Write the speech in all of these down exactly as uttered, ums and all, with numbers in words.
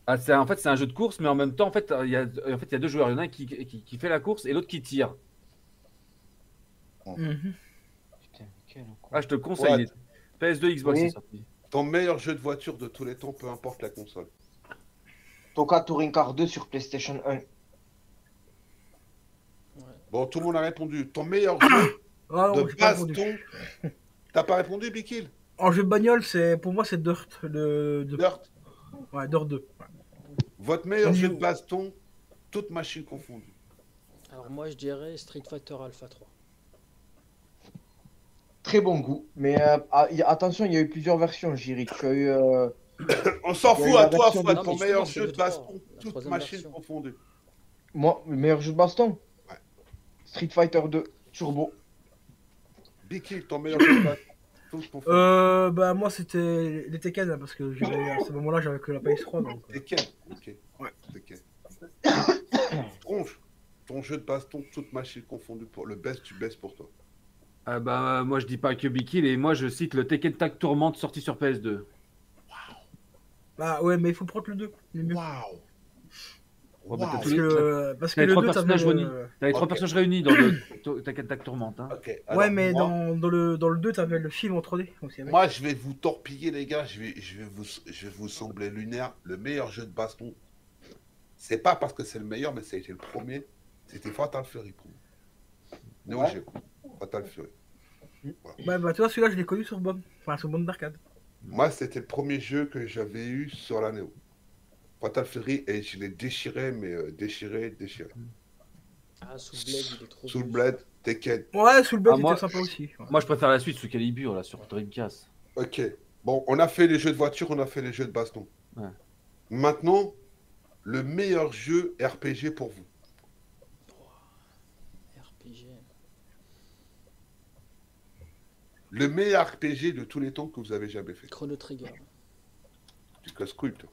Ah, c'est, en fait, c'est un jeu de course, mais en même temps, en fait, il y a, en fait, il y a deux joueurs. Il y en a un qui, qui, qui fait la course et l'autre qui tire. Oh, Mhm. putain, mais quel Ah, con. je te le conseille. il Fouad, est- P S deux, Xbox, c'est oui, sorti. ton meilleur jeu de voiture de tous les temps, peu importe la console. Toka Touring Car deux sur PlayStation un. Ouais. Bon, tout le monde a répondu. Ton meilleur jeu Ah de non, j'ai pas répondu. baston. T'as pas répondu, Bikil? En jeu de bagnole, c'est pour moi c'est Dirt. Le, de... Dirt. Ouais, Dirt deux. Ouais. Votre Au meilleur jeu de niveau- baston, toutes machines confondues. Alors moi je dirais Street Fighter Alpha trois. Très bon goût. Mais euh, ah, y- attention, il y a eu plusieurs versions, Jiri. Tu as eu. euh, On s'en Il y a fout eu à la toi, version Fouad, de- ton Non, mais meilleur justement, c'est jeu le de trois, baston, la toutes troisième machines version. confondues. Moi, le meilleur jeu de baston. Ouais. Street Fighter deux Turbo. Bikil, ton meilleur jeu de baston, toutes confondues. Euh, bah moi c'était les Tekken là, parce que j'avais- à ce moment-là j'avais que la P S trois donc. euh, Tekken. Ok. Ouais. Tekken. Tronche, ton jeu de baston, toutes machines confondues, pour le best du best pour toi. Ah bah, moi, je dis pas que Bikil, et moi, je cite le Tekken Tag Tournament sorti sur P S deux. Bah ouais, mais il faut prendre le deux. Il est mieux. Waouh. Ouais, bah, t'as Waouh. tous Parce les- que, parce que T'as les le trois deux, t'avais personnages réunis. le... T'as les trois Ok. personnages réunis dans le to- Tekken Tag Tournament. Hein. Ok. alors Ouais, mais moi, dans, dans, le, dans le deux, t'avais le film en trois D aussi. avec. moi, je vais vous torpiller, les gars. Je vais, je vais vous, je vais vous sembler lunaire. Le meilleur jeu de baston, c'est pas parce que c'est le meilleur, mais ça a été le premier. C'était Fatal Fury pour moi. Neo Ouais. Geo. Fatal Fury. Ouais, bah tu vois, celui-là, je l'ai connu sur Bomb. Enfin, sur Bomb d'arcade. Moi, c'était le premier jeu que j'avais eu sur la Neo. Fatal Fury, et je l'ai déchiré, mais euh, déchiré, déchiré. Ah, sous Blade, il est trop Sous le beau. bled, Tekken. Ouais, sous le bête, Ah, il moi- était sympa aussi. Ouais. Moi, je préfère la suite sous Calibur, là, sur Dreamcast. Ok. Bon, on a fait les jeux de voiture, on a fait les jeux de baston. Ouais. Maintenant, le meilleur jeu R P G pour vous. R P G. Le meilleur R P G de tous les temps que vous avez jamais fait. Chrono Trigger. Tu casses couille, toi.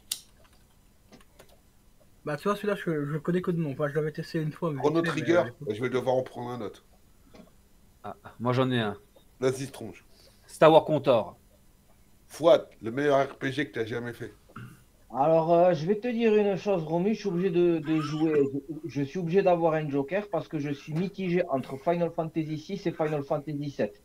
Bah tu vois, celui-là, je, je le connais que de nom. Enfin, je l'avais testé une fois. Mais Chrono vite fait, mais, Trigger, euh, je vais devoir en prendre un autre. Ah, moi, j'en ai un. Vas-y, tronche. Star Wars Contor. Fouad, le meilleur R P G que tu as jamais fait. Alors, euh, je vais te dire une chose, Romu, je suis obligé de, de jouer. Je, je suis obligé d'avoir un Joker parce que je suis mitigé entre Final Fantasy six et Final Fantasy sept.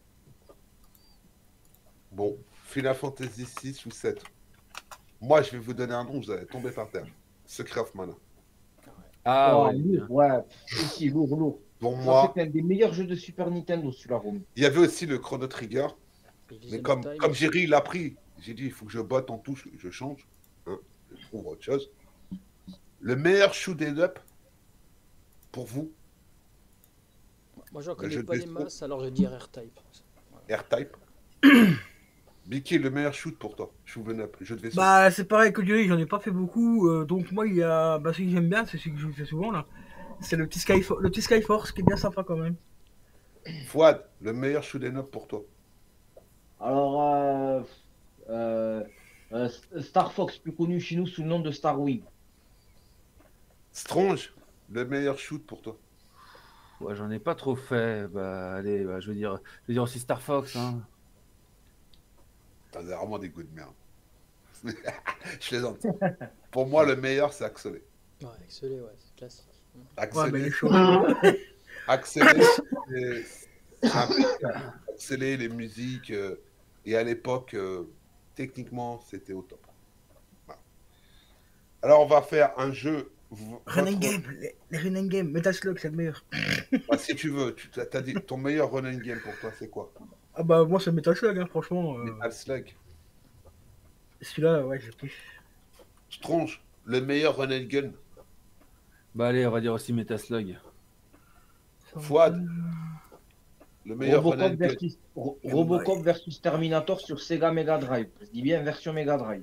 Bon, Final Fantasy six ou sept. Moi, je vais vous donner un nom, vous allez tomber par terre. Secret of Mana. Ah, Oh, ouais. lourd, ouais, ici, lourd, lourd. Pour Ça, moi, c'est un des meilleurs jeux de Super Nintendo, celui-là, Romu. il y avait aussi le Chrono Trigger. Et Mais Vision comme, of Time comme aussi. Jerry l'a pris, j'ai dit, il faut que je botte en touche, je change. Hein, je trouve autre chose. Le meilleur shoot up pour vous, Moi j'en Le connais jeu de pas des baston. masses, alors je dis R-Type. R-Type. Bicky, le meilleur shoot pour toi. Shoot up, jeu de vaisseau. Bah c'est pareil que Jerry, j'en ai pas fait beaucoup. euh, donc moi, il y a. Bah celui que j'aime bien, c'est celui que je fais souvent là. C'est le petit Sky, le petit Skyforce qui est bien sympa quand même. Fouad, le meilleur shoot up pour toi. Alors, euh, euh, euh, Star Fox, plus connu chez nous sous le nom de Star Wing. Strange, le meilleur shoot pour toi. Ouais, j'en ai pas trop fait. Bah, allez, bah, je veux dire, je veux dire aussi Star Fox. Hein. T'as vraiment des goûts de merde. Je plaisante. Pour moi, le meilleur, c'est Axelé. Ouais, Axelé, ouais, c'est classique. Ouais, mais Axelé, les choses. Axelé, c'est- c'est impeccable. Axelé, les musiques. euh, et à l'époque, euh, techniquement, c'était au top. Voilà. Alors, on va faire un jeu. v- Running votre- Game, les, les Running Game, Metal Slug, c'est le meilleur. Ah, si tu veux, tu t'as t'as dit ton meilleur running game pour toi, c'est quoi? Ah bah moi c'est Metal Slug, hein, franchement. euh, Metal Slug. Celui-là, ouais, j'ai pris. Strange, le meilleur running gun. Bah, allez, on va dire aussi Metaslug. Fouad, le meilleur Robocop running gun. versus, Ro- Robocop versus Terminator sur Sega Mega Drive. Je dis bien version Mega Drive.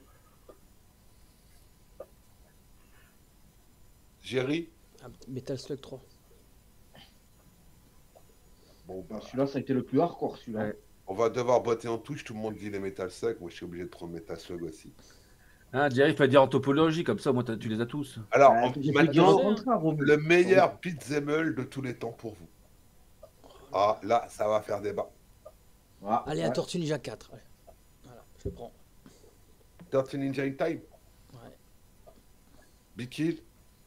Jerry. Ah, Metal Slug trois. Bon, bah, Celui-là, ça a été le plus hardcore, celui-là. Ouais. on va devoir botter en touche. Tout le monde dit les Metal Slug. Moi, je suis obligé de prendre Metal Slug aussi. Hein, Jerry, il faut dire en topologie, comme ça, moi, t'as- tu les as tous. Alors, Ouais, en- j'ai fait dire le maintenant, contraire, Romu. le meilleur beat'em all de tous les temps pour vous. Ah, là, ça va faire débat. Ouais, Allez, ouais. à Tortue Ninja quatre. Ouais. Voilà, je le prends. Dirty Ninja in Time. Ouais. Bikil.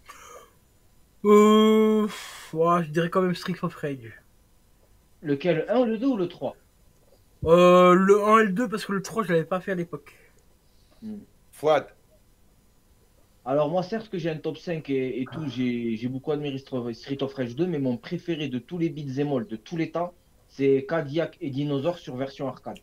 Euh... ouais, je dirais quand même Street of Rage. Lequel, le un, le deux ou le trois? Euh, le un et le deux parce que le trois je l'avais pas fait à l'époque. Fouad. Alors moi, certes que j'ai un top cinq et, et tout, j'ai j'ai beaucoup admiré Str- Street of Rage deux, mais mon préféré de tous les beat'em all de tous les temps, c'est Cadillac et Dinosaur sur version arcade.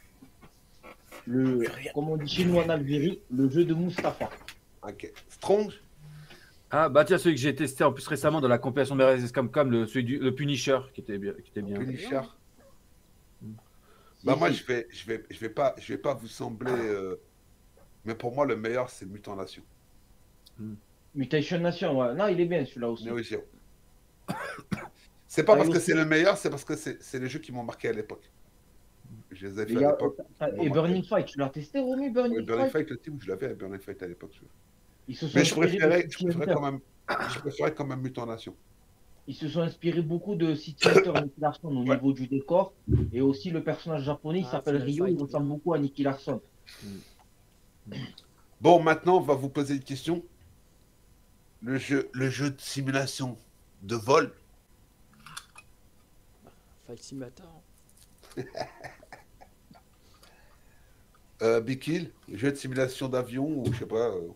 Le, comme on dit chez nous en Algérie, le jeu de Mustapha. Ok. Strange. Ah, bah tiens, celui que j'ai testé en plus récemment dans la compilation de Mercedes Capcom, le, celui du, le Punisher, qui était bien. Qui était bien. Punisher. Si, Bah moi si. je vais je vais je vais pas je vais pas vous sembler euh, mais pour moi le meilleur c'est Mutant Nation. Mutation Nation, ouais. Non, il est bien celui-là aussi. Neo Geo. C'est pas Ah, parce et que aussi- c'est le meilleur, c'est parce que c'est c'est les jeux qui m'ont marqué à l'époque. Je les ai Et, fait il y à a- l'époque. ah, Ils m'ont et marqué. Burning Fight, tu l'as testé, Romu, Burning, Ouais, Burning Fight? Fight, le team, je l'avais à Burning Fight à l'époque. je- Ils se sont Mais je inspirés préférais, de je City préférais Hunter. quand même, je préférais quand même Mutant Nation. Ils se sont inspirés beaucoup de City Hunter et Nicky Larson au Ouais. niveau du décor. Et aussi le personnage japonais, il Ah, s'appelle Final Ryo, il Fight, ressemble bien. beaucoup à Nicky Larson. Bon, maintenant, on va vous poser une question. Le jeu, le jeu de simulation de vol, Fight Simulator. euh, Big Kill, le jeu de simulation d'avion, ou je sais pas. euh,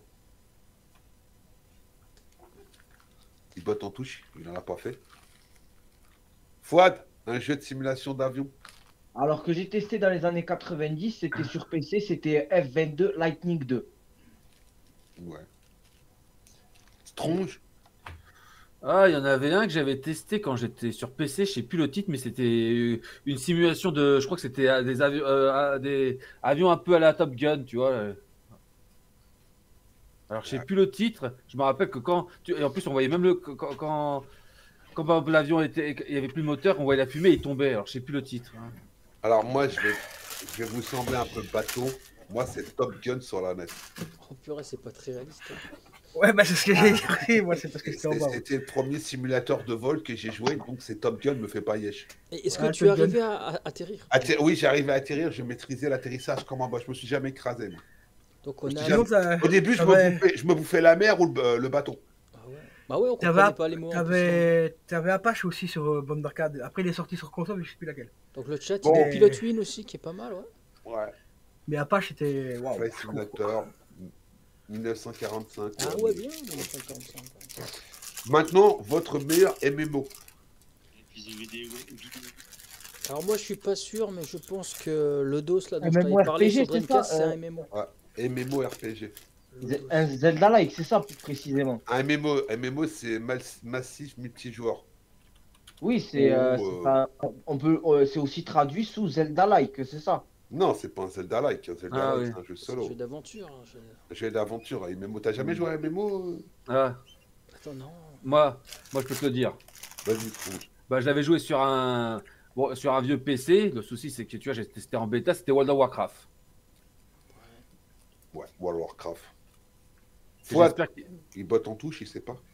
Il botte en touche, il n'en a pas fait. Fouad, un jeu de simulation d'avion. Alors que j'ai testé dans les années quatre-vingt-dix, c'était sur P C, c'était F vingt-deux Lightning deux. Ouais. Strange. Ah, il y en avait un que j'avais testé quand j'étais sur P C, je sais plus le titre, mais c'était euh, une simulation de, je crois que c'était euh, des avions, euh, des avions un peu à la Top Gun, tu vois. euh. Alors je sais plus le titre. Je me rappelle que quand, tu- et en plus on voyait même le quand quand, quand, par exemple, l'avion était, il y avait plus de moteur, on voyait la fumée, il tombait. Alors je sais plus le titre. hein. Alors moi, je vais, je vais vous sembler un peu bateau. Moi, c'est Top Gun sur la net. Oh purée, c'est pas très réaliste. hein. Ouais, bah c'est ce que j'ai dit. Moi, c'est parce que c'était en C'est- bas. C'était le premier simulateur de vol que j'ai joué, donc c'est Top Gun, me fait pas yesh. Et est-ce que Ouais, tu es Top Gun. arrivé à, à- atterrir? Atter- oui, j'arrivais à atterrir, je maîtrisais l'atterrissage comme en bas. Je me suis jamais écrasé. moi. Donc on Je a. dis Sinon, t'as- Au début, je me, t'avais- bouffais, je me bouffais la mer ou le, euh, le bateau. Ah ouais. Bah ouais, on T'avais comprenait Ap- pas les mots. en plus, hein. T'avais t'avais Apache aussi sur euh, bande d'arcade. Après, il est sorti sur console, mais je sais plus laquelle. Donc le chat, Bon. il y a Pilot Win aussi qui est pas mal, ouais. Ouais. Mais Apache était. Waouh. Flight Simulator, mille neuf cent quarante-cinq. Ah euh, ouais, bien, dans le cinquante-cinq, ouais. Maintenant, votre meilleur M M O. Alors moi je suis pas sûr, mais je pense que le DOS là dont je MMORPG, t'avais parlé sur c'est Dreamcast, ça, c'est euh, un M M O. MMORPG. Le Ze- DOS. Un Zelda-like, c'est ça plus précisément. Un M M O, M M O c'est mal- massif multijoueur. Oui, c'est euh, Oh, c'est euh. pas- on peut, euh, c'est aussi traduit sous Zelda-like, c'est ça. Non, c'est pas un Zelda-like. Un Zelda-like, Ah oui. c'est un jeu C'est un solo. jeu d'aventure. hein, je- Un jeu d'aventure. M M O. T'as jamais joué à M M O euh Ah, Attends, non. moi, moi je peux te le dire. Vas-y, Strange. Bah, je l'avais joué sur un, bon, sur un vieux P C. Le souci c'est que tu vois, j'ai testé en bêta, c'était World of Warcraft. Ouais, World of Warcraft. Et Fouad, j'espère qu'il- il botte en touche, il sait pas.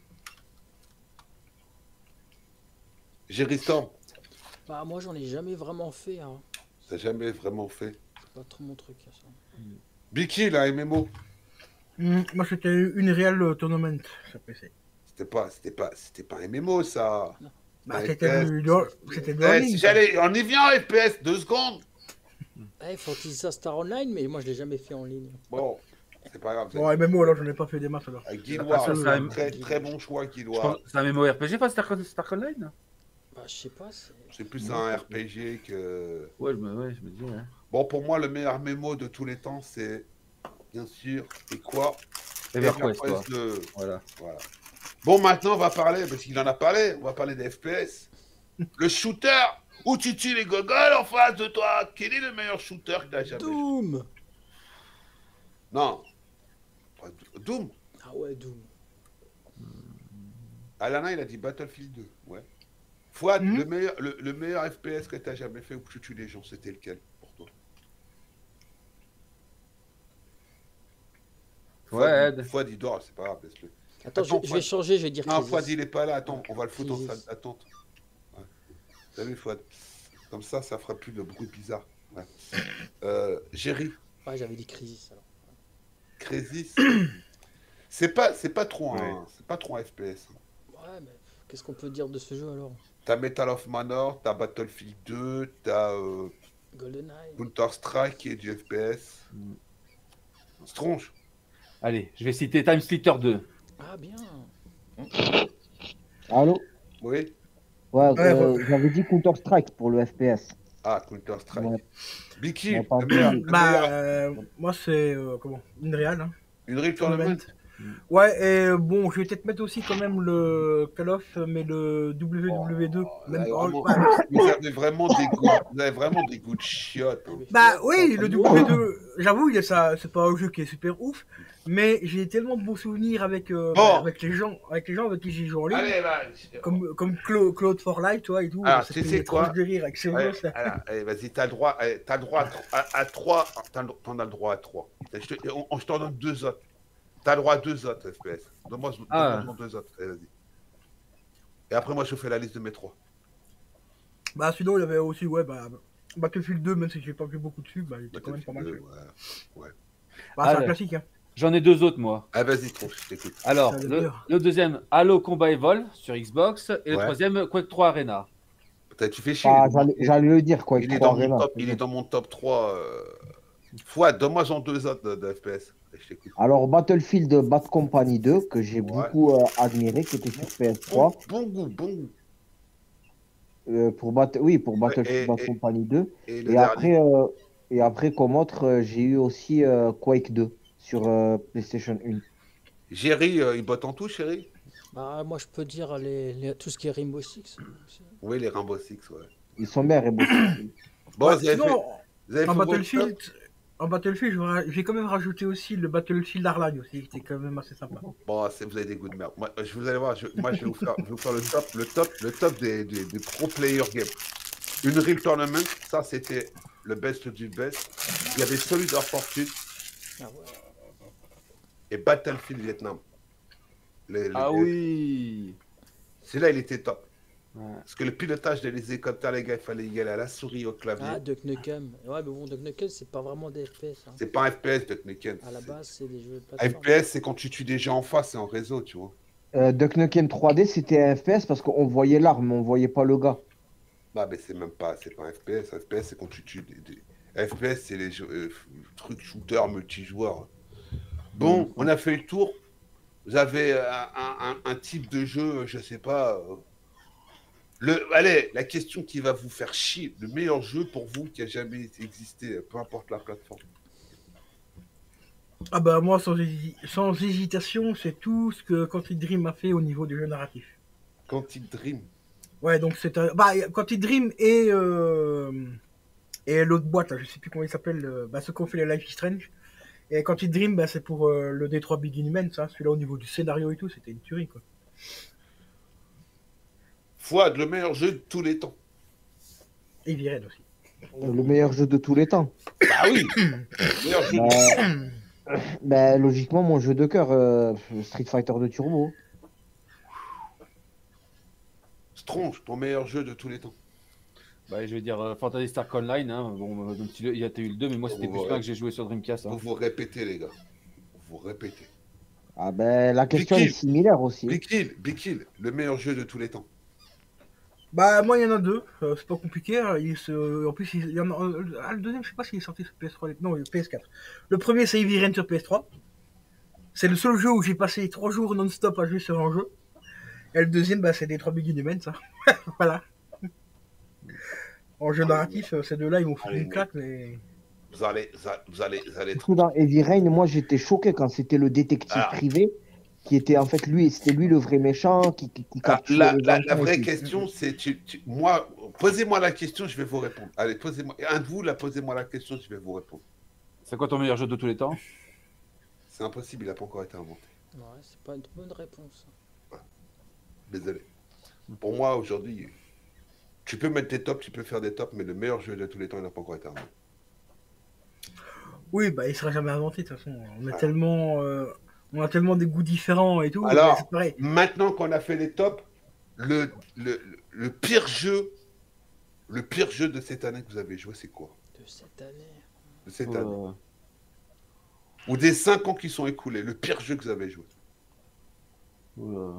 Jerry Storm, Bah moi j'en ai jamais vraiment fait. Hein. t'as jamais vraiment fait. C'est pas trop mon truc. hein, ça. Biki, la M M O. Hmm, moi, c'était une Real Tournament sur P C. C'était pas, c'était pas, c'était pas un M M O, ça. Bah, Ouais, c'était ouais. du, du- c'était du en Eh, ligne, si ça. j'allais, on y vient, F P S, deux secondes. Eh, Fantasy Star Online, mais moi je l'ai jamais fait en ligne. Bon, c'est pas grave. Bon, M M O, alors, j'en ai pas fait des masses alors. À Guild Ah, Wars, ça, c'est un- très, très bon choix, Je Guild pense Wars. que c'est un MMORPG, pas Star, Star Online. Bah je sais pas. c'est- C'est plus un R P G que. Ouais, je me, ouais, je me dis. Ouais. Bon, pour moi, le meilleur M M O de tous les temps, c'est bien sûr, et quoi EverQuest, quoi. deux. Voilà. Voilà. Bon, maintenant, on va parler, parce qu'il en a parlé, on va parler des F P S. Le shooter, où tu tues les gogoles en face de toi. Quel est le meilleur shooter que t'as jamais joué? Doom. Non. Pas Do- Doom. Ah ouais, Doom. Alana, il a dit Battlefield deux. Ouais. Fouad, Mhm. le, meilleur, le, le meilleur F P S que t'as jamais fait où tu tues les gens, c'était lequel pour toi? Fouad, Ouais, il- Ed. Fouad, il dort, c'est pas grave, laisse-le. Attends, Attends, je, je vais Fouad. changer, je vais dire Non, Crisis. Fouad, il est pas là. Attends, on va le foutre en Crisis. salle d'attente. Ouais. Salut, Fouad. Comme ça, ça fera plus de bruit bizarre. Ouais. Euh, Jerry, Ouais, j'avais dit Crisis alors. Crésis. C'est pas, c'est pas trop Ouais. un, c'est pas trop un F P S. Ouais, mais qu'est-ce qu'on peut dire de ce jeu alors? T'as Metal of Manor, t'as Battlefield deux, t'as euh, GoldenEye. Counter-Strike qui est du F P S. Mm. Stronge. Allez, je vais citer Time Splitter deux. Ah, bien. Allô? Oui. Ouais, Ouais, euh, j'avais dit Counter-Strike pour le F P S. Ah, Counter-Strike. Ouais. Biki, On parle le meilleur, de- le Bah, meilleur. euh, moi, c'est. euh, comment? Une Real, hein. Une Real Tournament. Tournament. Ouais, et euh, bon, je vais peut-être mettre aussi quand même le Call of, mais le W W deux. Vous Même avez pas. vraiment, Ouais. vous avez vraiment des goûts, vous avez vraiment des goûts de chiottes. hein. Bah oui, T'as le pas de W mots. deux, j'avoue, il est ça, c'est pas un jeu qui est super ouf, mais j'ai tellement de beaux souvenirs avec, euh, Bon. bah, avec les gens, avec les gens avec qui j'ai joué en ligne, Allez, bah, comme comme Clo- Claude for Life, tu vois et tout. Alors, C'était tu sais une quoi tranche de rire avec ce Ouais, gosse là. alors, allez, vas-y, t'as le droit, allez, t'as le droit à, à, à trois, t'as le- t'en as le droit à trois. Je, te- on- on- je t'en donne deux autres. T'as le droit à deux autres F P S. Donne-moi Ah. donne-moi deux autres. Allez, vas-y. Et après, moi, je fais la liste de mes trois. Bah sinon il y avait aussi ouais bah Battlefield deux, même si j'ai pas vu beaucoup dessus, bah il était quand même pas mal. Battlefield fait. deux, ouais. Bah Ah, c'est un ouais. classique hein. J'en ai deux autres, moi. Ah, vas-y, tronche, je t'écoute. Alors, Ça, le le, meilleur. le deuxième, Halo Combat Evolve sur Xbox. Et le Ouais. troisième, Quake trois Arena. Putain, tu fais chier. Ah, il est- j'allais j'allais le dire, quoi. il, est trois dans mon Arena, top, c'est il bon. est dans mon top trois. Euh... Fouad, donne-moi genre deux autres de, de F P S. Et je t'écoute. Alors, Battlefield Bad Company deux, que j'ai Ouais. beaucoup euh, admiré, qui était sur P S trois. Bon, bon goût, bon goût. Euh, pour Bat- Oui, pour Battlefield et- Bad et- Company deux. Et le Et dernier. après, euh, et après, comme autre, euh, j'ai eu aussi euh, Quake deux sur euh, PlayStation un. Jerry, euh, il botte en tout, chérie? Bah, moi, je peux dire les, les- tout ce qui est Rainbow Six. Oui, les Rainbow Six, ouais. Ils sont bien, Rainbow Six. Bon, Ouais, vous avez sinon, fait, vous avez en fait votre Battlefield, top. en Battlefield, je vais ra- j'ai quand même rajouté aussi le Battlefield Hardline aussi, qui était quand même assez sympa. Bon, c'est- vous avez des goûts de merde. Moi, je vous allez voir, je, moi, je vais vous faire, je vais vous faire le top, le top, le top des, des, des pro player games. Une Real Tournament, ça, c'était le best du best. Il y avait Solid of Fortune Ah ouais. et Battlefield Vietnam. Les- les- Ah oui. Celui-là, il était top. Ouais. Parce que le pilotage des hélicoptères, les gars, il fallait y aller à la souris, au clavier. Ah, Duck Nukem. Ouais, mais bon, Duck Nukem, c'est pas vraiment des F P S. Hein. C'est pas un F P S, Duck Nukem. À la C'est- base, c'est des jeux de Un plateforme. F P S, c'est quand tu tues des gens en face et en réseau, tu vois. Euh, Duck Nukem trois D, c'était un F P S parce qu'on voyait l'arme, mais on voyait pas le gars. Bah, mais c'est même pas, c'est pas un F P S. Un F P S, c'est quand tu tues des. des... F P S, c'est les jeux, euh, trucs shooter multijoueurs. Bon, Mm. on a fait le tour. Vous avez un, un- un- un type de jeu, je sais pas. euh, Le, allez, la question qui va vous faire chier, le meilleur jeu pour vous qui a jamais existé, peu importe la plateforme. Ah bah moi, sans, hési- sans hésitation, c'est tout ce que Quantic Dream a fait au niveau du jeu narratif. Quantic Dream. Ouais, donc c'est un... Bah, Quantic Dream et, euh, et l'autre boîte, là, je sais plus comment il s'appelle, euh, bah, ceux qui ont fait les Life is Strange. Et Quantic Dream, bah, c'est pour euh, le D trois Big Humans, ça. Celui-là, au niveau du scénario et tout, c'était une tuerie, quoi. Fouad, le meilleur jeu de tous les temps. Et Viren aussi. Le meilleur jeu de tous les temps. Bah oui. Le meilleur jeu de- Bah, bah, logiquement, mon jeu de cœur, euh, Street Fighter deux Turbo. Stronge, ton meilleur jeu de tous les temps. Bah, je vais dire euh, Fantasy Star Online. Hein. Bon, euh, donc, il y a eu le deux, mais moi, c'était Oh, plus ouais. loin que j'ai joué sur Dreamcast. Hein. Vous vous répétez, les gars. Vous vous répétez. Ah ben, la question Big est Kill. similaire aussi. Big Kill, Big Kill, le meilleur jeu de tous les temps. Bah, moi, il y en a deux. Euh, c'est pas compliqué. Hein. Il se... En plus, il y en a... euh, ah, le deuxième, je sais pas s'il est sorti sur P S trois. Non, P S quatre. Le premier, c'est Heavy Rain sur P S trois. C'est le seul jeu où j'ai passé trois jours non-stop à jouer sur un jeu. Et le deuxième, bah, c'est des trois Big Humans, ça. Voilà. En jeu narratif, euh, ces deux-là, ils m'ont foutu Allez, une claque, mais... Vous allez, vous allez, vous allez, vous allez être... Surtout dans Heavy Rain, moi j'étais choqué quand c'était le détective Ah. privé qui était en fait lui, c'était lui le vrai méchant qui, qui, qui Ah, capturait la, les la- enfants la et vraie tout. question, c'est... Tu, tu- moi, posez-moi la question, je vais vous répondre. Allez, posez-moi... Un de vous, là, posez-moi la question, je vais vous répondre. C'est quoi ton meilleur jeu de tous les temps? C'est impossible, il n'a pas encore été inventé. Ouais, c'est pas une bonne réponse. Désolé. Pour moi, aujourd'hui, tu peux mettre des tops, tu peux faire des tops, mais le meilleur jeu de tous les temps, il n'a pas encore été inventé. Oui, bah, il sera jamais inventé, de toute façon. On a Ah. tellement... euh, On a tellement des goûts différents et tout. Alors, mais c'est pareil. Maintenant qu'on a fait les tops, le, le, le pire jeu, le pire jeu de cette année que vous avez joué, c'est quoi? De cette année. De cette année. Euh, Ou des cinq ans qui sont écoulés, le pire jeu que vous avez joué. Euh...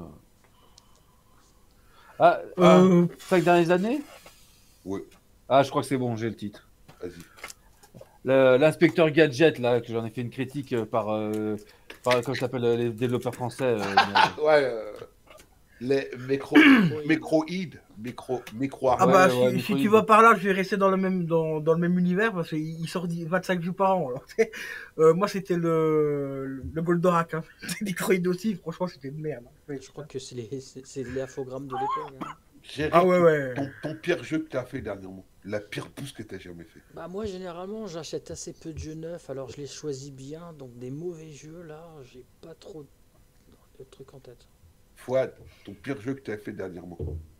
Ah, Euh... ah, cinq dernières années? Oui, Ah, je crois que c'est bon, j'ai le titre. vas-y. Le- L'inspecteur Gadget, là, que j'en ai fait une critique euh, par, euh, par comment ça s'appelle, euh, les développeurs français. euh, mais- Ouais, euh, les micro, Microïd. microïdes, micro, micro Ah Ouais, bah ouais, si, si Microïd. tu vas par là, je vais rester dans le même dans, dans le même univers parce qu'il il sort dix- vingt-cinq jeux par an. Alors, tu sais. Euh, moi c'était le le Goldorak, hein. Des Croïdes aussi, franchement c'était de merde. Ouais. Je crois que c'est les, c'est c'est les infogrammes de l'époque. hein. Jerry, Ah ouais ton, ouais. ton, ton pire jeu que tu as fait dernièrement. La pire pousse que tu as jamais fait. Bah moi généralement j'achète assez peu de jeux neufs, alors je les choisis bien, donc des mauvais jeux là, j'ai pas trop de trucs en tête. Fouad, ton pire jeu que tu as fait dernièrement.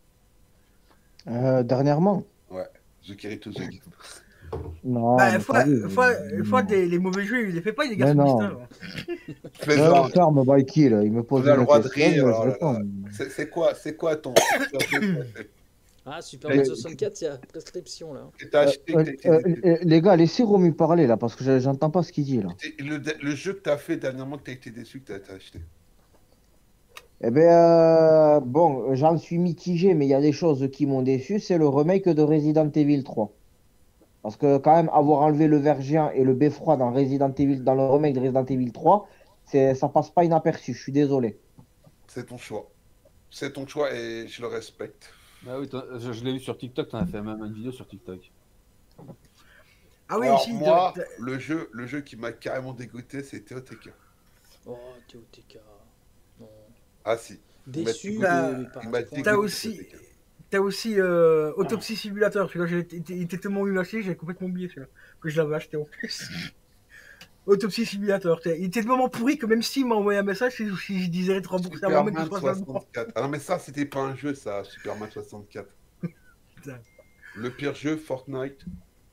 Euh, dernièrement. Ouais, The Carry to the Game. Non, Bah, mais fois, sérieux, fois, euh, fois non. des, les mauvais jeux, il les fait pas, il les Mais garde non. Mister. Fais Ouais, genre, ferme, by kill. Il me on pose a le une droit de question, rire. je Oh là là. réponds. C'est c'est quoi, c'est quoi ton pire jeu que t'as fait Ah Super Mais- Mario soixante-quatre, il y a prescription là. que t'as Euh, acheté, euh, que t'as euh, été euh, les gars, laissez Romu parler là, parce que je- j'entends pas ce qu'il dit là. déçu. Le, le jeu que tu as fait dernièrement que tu as été déçu, que tu as t'as acheté. Eh bien, euh, bon, j'en suis mitigé, mais il y a des choses qui m'ont déçu. C'est le remake de Resident Evil trois. Parce que quand même, avoir enlevé le ver géant et le beffroi dans Resident Evil, dans le remake de Resident Evil trois, c'est, ça passe pas inaperçu. Je suis désolé. C'est ton choix. C'est ton choix et je le respecte. Ah oui, t'en- je, je l'ai vu sur TikTok, t'en as fait même une vidéo sur TikTok. Ah oui, Alors si. moi, t'as- t'as- le jeu, le jeu qui m'a carrément dégoûté, c'était O T K. Oh T O T K. Non. Ah si. Déçu, T'as- mais, mais pas à il m'a ce point. dit- T'as Dégoûté, aussi, O T K. t'as aussi euh, Autopsy Simulator. Celui-là, j'ai été- il était tellement nul à chier, j'ai complètement oublié celui-là. Que je l'avais acheté en plus. Autopsy Simulator. t'as- Il était tellement pourri que même Steam m'a envoyé un message si, si je disais de rembourser à moi-même que je Superman fasse un droit. soixante-quatre. Ah non mais ça, c'était pas un jeu, ça, Superman soixante-quatre. Putain. Le pire jeu, Fortnite.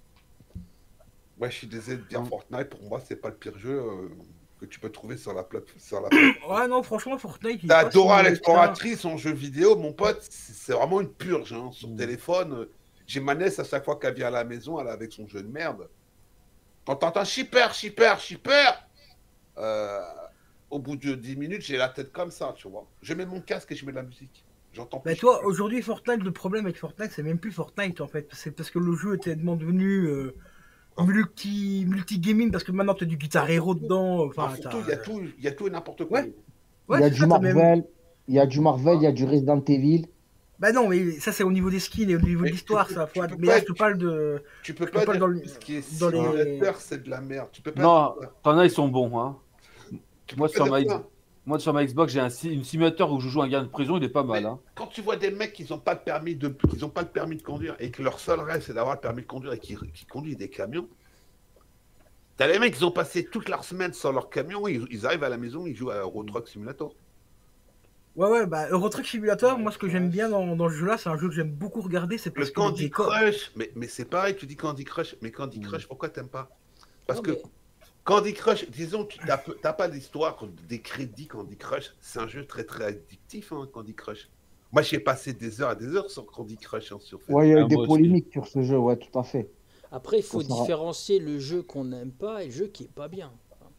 Ouais, je suis désolé de dire Mm. Fortnite, pour moi, c'est pas le pire jeu euh, que tu peux trouver sur la plateforme. Sur la plateforme. Ouais, non, franchement, Fortnite. il est T'as pas si Dora mauvais que ça. l'exploratrice en jeu vidéo, mon pote, c'est c'est vraiment une purge. Hein. Sur Mm. téléphone, euh, j'ai ma nièce à chaque fois qu'elle vient à la maison, elle est avec son jeu de merde. Quand t'entends shipper, shipper, shipper, euh, au bout de dix minutes, j'ai la tête comme ça, tu vois. Je mets mon casque et je mets de la musique. J'entends Bah plus. toi, aujourd'hui, Fortnite, le problème avec Fortnite, c'est même plus Fortnite en fait. C'est parce que le jeu est tellement devenu euh, Ah. multi, multi-gaming, parce que maintenant t'as du Guitar Hero dedans. Enfin, Enfin, t'as- surtout, il y a tout, il y a tout et n'importe quoi. Ouais. Il Ouais, y a c'est du ça, t'as même- Marvel, il y a du Marvel, il y a du Resident Evil. Bah non, mais ça c'est au niveau des skins et au niveau Mais de l'histoire, tu peux- ça. tu Faut... peux Mais pas là, être- je te parle de. Tu peux Je pas peux pas dire dans le- que ce qui est dans les- simulateur, c'est de la merde. Tu peux pas Non, dire ça. t'en as, ils sont bons. Hein. Tu Moi, peux sur pas ma, dire X- ça. moi, sur ma Xbox, j'ai un si- une simulateur où je joue un gars de prison, il est pas mal. Mais Hein. quand tu vois des mecs qui n'ont pas de permis de, qui ont pas le permis de conduire et que leur seul rêve c'est d'avoir le permis de conduire et qui, qui conduisent des camions, t'as les mecs qui ont passé toute leur semaine sur leur camion, ils, ils arrivent à la maison, ils jouent à Euro Truck Simulator. Ouais, ouais, bah Euro Truck Simulator, moi ce que j'aime bien dans, dans ce jeu-là, c'est un jeu que j'aime beaucoup regarder, c'est Le parce que les Candy décors. Crush, mais, mais c'est pareil, tu dis Candy Crush, mais Candy Crush, pourquoi t'aimes pas? Parce Non, que mais- Candy Crush, disons, tu n'as t'as pas d'histoire, des crédits Candy Crush, c'est un jeu très très addictif, hein, Candy Crush. Moi, j'ai passé des heures et des heures sur Candy Crush, hein, sur Facebook. Ouais, il y a Ah, eu des moi aussi. polémiques sur ce jeu, ouais, tout à fait. Après, il faut Ça sera- différencier le jeu qu'on n'aime pas et le jeu qui est pas bien.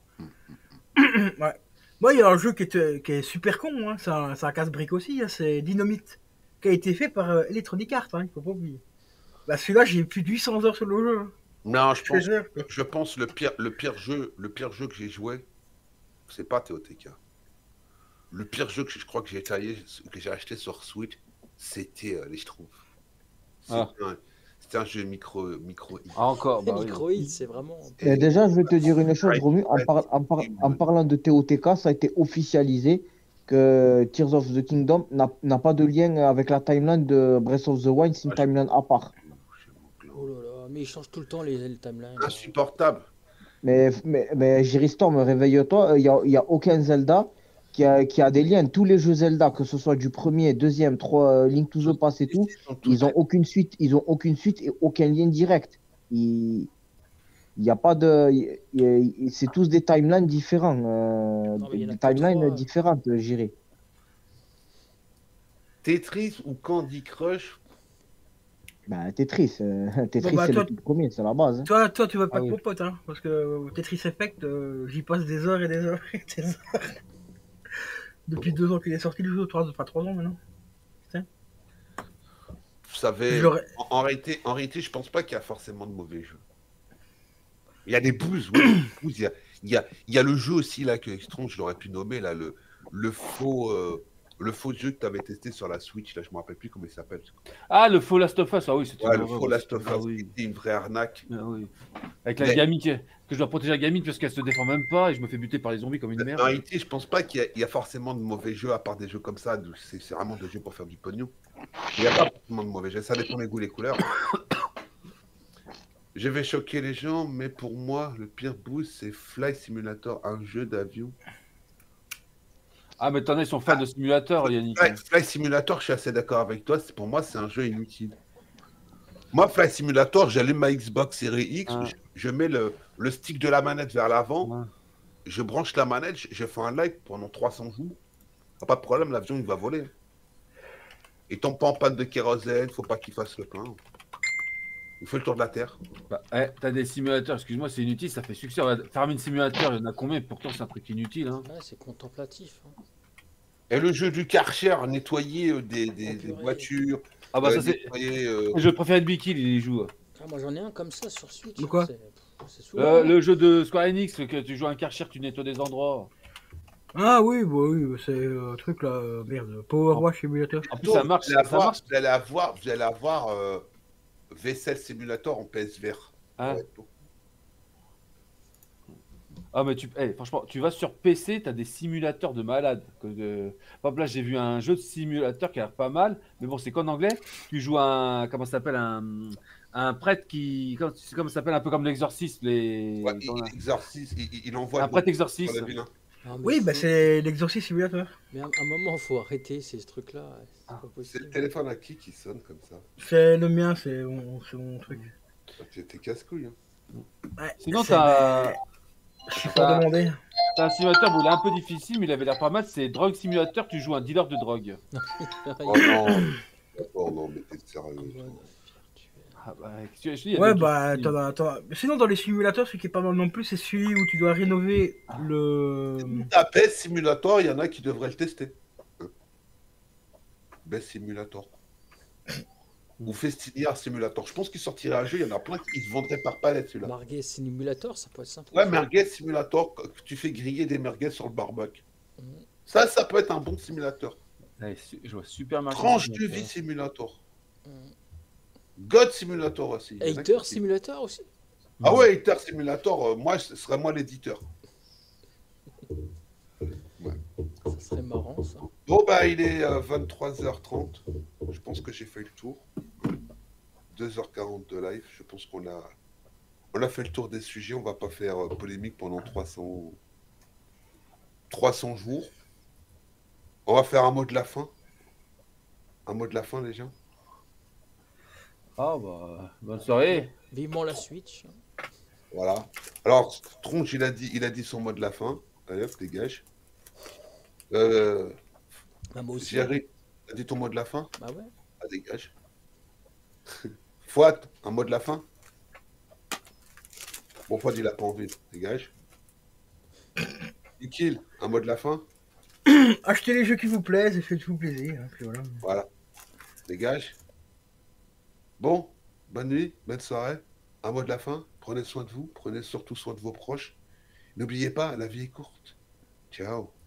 Moi, il y a un jeu qui est, qui est super con, hein. c'est un, c'est un casse-brique aussi, hein. C'est Dynamite, qui a été fait par euh, Electronic Arts, hein, il faut pas oublier. Bah celui-là, j'ai plus de huit cents heures sur le jeu. hein. Non, je Je te pense, jure. je pense le pire, le pire jeu, le pire jeu que j'ai joué, c'est pas T O T K. Le pire jeu que je crois que j'ai taillé, que j'ai acheté sur Switch, c'était euh, les Schtroumpfs. C'était Ah. un, c'était un jeu micro, micro. Ah, encore, bah oui. Microïd, c'est vraiment. Et déjà, je vais te dire une chose, Ouais, Romu, en, ouais, par- en par- ouais. en parlant de T O T K, ça a été officialisé que Tears of the Kingdom n'a n'a pas de lien avec la timeline de Breath of the Wild, c'est une Ouais, je- timeline à part. Oh là là, mais ils changent tout le temps les, les timelines. Insupportable. Mais, mais, mais Jerry Storm, réveille-toi, il n'y a, il y a aucun Zelda qui a, qui a des liens. Tous les jeux Zelda, que ce soit du premier, deuxième, trois, Link to the Past et tout, sont tous- ils ont aucune suite, ils ont aucune suite et aucun lien direct. Il il y a pas de, il- il- c'est tous des timelines différents, euh, Non, mais il y en a des que timelines trois. différentes, j'irai. Tetris ou Candy Crush, Bah, Tetris, euh, Tetris, Bon, bah, c'est toi- le tout premier, c'est la base. hein. Toi, toi, tu vas pas Ah de oui. mon pote, hein, parce que euh, Tetris Effect, euh, j'y passe des heures et des heures et des heures. Depuis deux ans qu'il est sorti le jeu, trois, enfin trois ans maintenant. Vous savez, Je l'aurais- en, en réalité, en réalité, je pense pas qu'il y a forcément de mauvais jeux. Il y a des boosts, oui. des boosts, Il y a, il y a, il y a le jeu aussi là que Extron, je l'aurais pu nommer là, le, le faux, euh, le faux jeu que tu avais testé sur la Switch là, je me rappelle plus comment il s'appelle. Ah, le faux Last of Us, ah oui, c'était Ouais, une le horreur faux aussi. Last of Ah Us, oui. c'était une vraie arnaque. Ah oui. Avec la Mais- gamine qui- que je dois protéger la gamine parce qu'elle se défend même pas et je me fais buter par les zombies comme une En merde. réalité, je pense pas qu'il y, a- il y a forcément de mauvais jeux à part des jeux comme ça. de- C'est c'est vraiment des jeux pour faire du pognon. Il n'y a pas forcément de mauvais jeux. Ça dépend des goûts, les couleurs. Je vais choquer les gens, mais pour moi, le pire boost, c'est Fly Simulator, un jeu d'avion. Ah, mais t'en as, ils sont fans de simulateurs, Yannick. Fly, Fly Simulator, je suis assez d'accord avec toi. c'est- Pour moi, c'est un jeu inutile. Moi, Fly Simulator, j'allume ma Xbox Series X, Ah. je, je mets le, le stick de la manette vers l'avant, Ouais. je branche la manette, je, je fais un live pendant trois cents jours. Ah, pas de problème, l'avion, il va voler. Il tombe pas en panne de kérosène, faut pas qu'il fasse le plein. Il fait le tour de la Terre. Bah, eh, t'as des simulateurs, excuse-moi, c'est inutile, ça fait succès. Regarde, Farming Simulator, il y en a combien? Pourtant, c'est un truc inutile. Hein. Ouais, c'est contemplatif. hein. Et le jeu du Karcher, nettoyer euh, des, des- Oh, des purée. voitures. Ah, bah, euh, ça, c'est. nettoyer, euh, Je préfère être Bikil, il y joue. Ah, moi j'en ai un comme ça sur Switch. De quoi hein, c'est- c'est souvent, Euh, hein. le jeu de Square Enix, que tu joues un Karcher, tu nettoies des endroits. Ah oui, bah oui, c'est euh, truc là, euh, merde. Power Wash Simulator. En plus, ça marche. Vous allez Ça avoir, marche. vous allez avoir, vous allez avoir euh, Vaisselle Simulator en P S V R. Hein. Ouais. Ah, mais tu. eh, franchement, tu vas sur P C, t'as des simulateurs de malades. Que de... Par exemple, là, j'ai vu un jeu de simulateur qui a l'air pas mal, mais bon, c'est qu'en anglais. Tu joues un. Comment ça s'appelle un... un prêtre qui. Comment c'est comment ça s'appelle un peu comme l'exorciste. Les... Ouais, il, Comment on a- il exorcise, il, il- il envoie Un le prêtre sur exorciste. le vilain. Non, mais Oui, faut- bah c'est l'Exorcist Simulator. Mais à un moment, faut arrêter ces trucs-là. C'est Ah, pas C'est possible. le téléphone à qui qui sonne comme ça? C'est le mien, c'est mon, c'est mon truc. T'es t'es casse-couille. Hein. Ouais, Sinon, c'est- t'as. Je suis pas t'as- demandé. T'as un simulateur où il est un peu difficile, mais il avait l'air pas mal. C'est Drug Simulator, tu joues un dealer de drogue. Oh non. Oh non, mais t'es sérieux. Mode toi. virtuel. Ah, bah, qu'est-ce que je dis, il y a Ouais, des bah, trucs- t'en as, t'en as- Sinon, dans les simulateurs, ce qui est pas mal non plus, c'est celui où tu dois rénover le. La Best Simulator, il y en a qui devraient le tester. Hein. Best Simulator. Ou Festinière Simulator. Je pense qu'il sortirait un jeu, il y en a plein qui se vendraient par palette celui-là. Marguerite Simulator, ça peut être sympa. Ouais, Merguez Simulator, que tu fais griller des merguez sur le barbecue. Mhm. Ça, ça peut être un bon simulateur. Ouais, su- je vois Super Mario. Tranche de Simulator. vie Simulator. Mhm. God Simulator aussi. Il y en a Hater qui- Simulator aussi. Ah ouais, Hater Simulator, euh, moi, ce serait moi l'éditeur. Ça serait marrant ça. Bon, bah, il est euh, vingt-trois heures trente. Je pense que j'ai fait le tour. deux heures quarante de live. Je pense qu'on a... On a fait le tour des sujets. On va pas faire euh, polémique pendant trois cents... trois cents jours. On va faire un mot de la fin. Un mot de la fin, les gens. Ah bah, bonne soirée. Vivement la Switch. Voilà. Alors, Tronche, il a dit, il a dit son mot de la fin. Allez, hop, dégage. Euh, Bah, moi aussi. Jerry, t'as dit ton mot de la fin? Bah ouais. Ah, dégage. Fouad, un mot de la fin? Bon, Fouad, il a pas envie. Dégage. Nikil, un mot de la fin? Achetez les jeux qui vous plaisent et faites-vous plaisir. hein, puis voilà. Voilà. Dégage. Bon, bonne nuit, bonne soirée. Un mot de la fin. Prenez soin de vous. Prenez surtout soin de vos proches. N'oubliez pas, la vie est courte. Ciao.